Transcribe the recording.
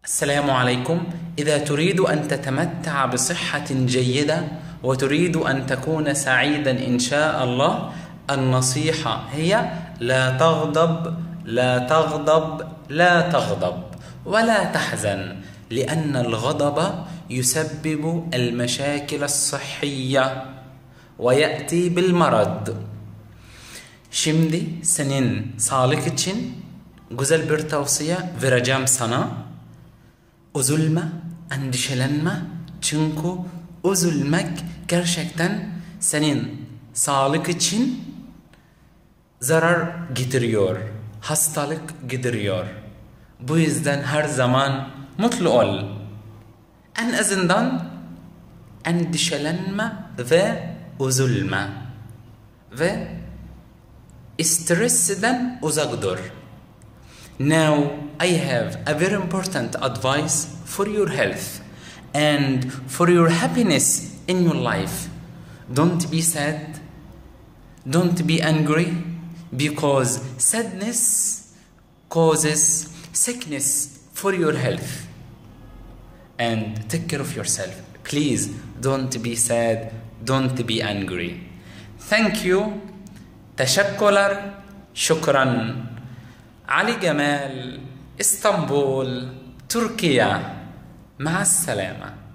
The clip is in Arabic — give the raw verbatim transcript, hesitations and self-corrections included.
السلام عليكم. إذا تريد أن تتمتع بصحة جيدة وتريد أن تكون سعيدا إن شاء الله، النصيحة هي لا تغضب لا تغضب لا تغضب ولا تحزن، لأن الغضب يسبب المشاكل الصحية ويأتي بالمرض. Şimdi senin sağlık için güzel bir tavsiye vereceğim sana. Üzülme, endişelenme. Çünkü üzülmek gerçekten senin sağlık için zarar getiriyor, hastalık getiriyor. Bu yüzden her zaman mutlu ol. En azından endişelenme ve üzülme. Ve stresinden uzak dur. Now I have a very important advice for your health and for your happiness in your life. Don't be sad. Don't be angry, because sadness causes sickness for your health. And take care of yourself. Please don't be sad. Don't be angry. Thank you. تشكرا شكرا. علي جمال، اسطنبول، تركيا. مع السلامة.